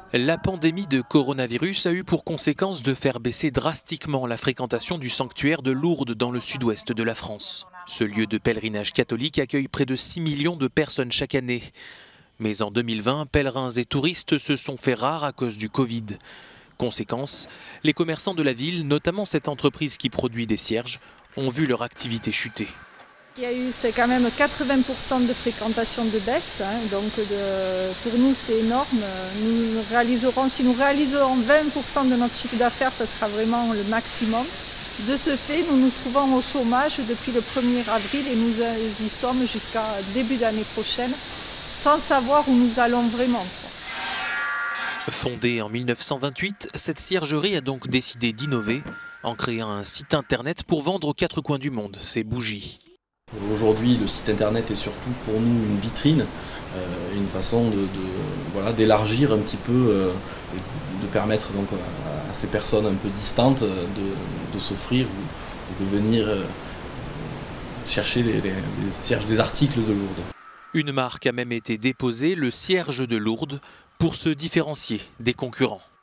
La pandémie de coronavirus a eu pour conséquence de faire baisser drastiquement la fréquentation du sanctuaire de Lourdes dans le sud-ouest de la France. Ce lieu de pèlerinage catholique accueille près de 6 millions de personnes chaque année. Mais en 2020, pèlerins et touristes se sont fait rares à cause du Covid. Conséquence, les commerçants de la ville, notamment cette entreprise qui produit des cierges, ont vu leur activité chuter. Il y a eu quand même 80% de fréquentation de baisse, donc pour nous c'est énorme. Si nous réaliserons 20% de notre chiffre d'affaires, ce sera vraiment le maximum. De ce fait, nous nous trouvons au chômage depuis le 1er avril et nous y sommes jusqu'à début d'année prochaine, sans savoir où nous allons vraiment. Fondée en 1928, cette ciergerie a donc décidé d'innover en créant un site internet pour vendre aux 4 coins du monde ses bougies. Aujourd'hui, le site internet est surtout pour nous une vitrine, une façon d'élargir un petit peu, de permettre donc à ces personnes un peu distantes de s'offrir ou de venir chercher les cierges des articles de Lourdes. Une marque a même été déposée, le Cierge de Lourdes, pour se différencier des concurrents.